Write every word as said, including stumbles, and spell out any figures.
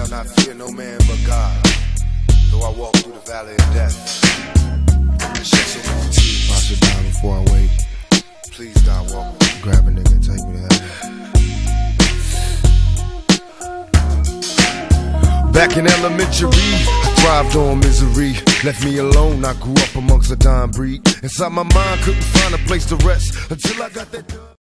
shall not fear no man but God. Though I walk through the valley of death, I shed so many tears. I should die before I wake. Please, God, walk with me. Grab a nigga and take me to heaven. Back in elementary, I thrived on misery. Left me alone, I grew up amongst a dying breed. Inside my mind, couldn't find a place to rest until I got that done.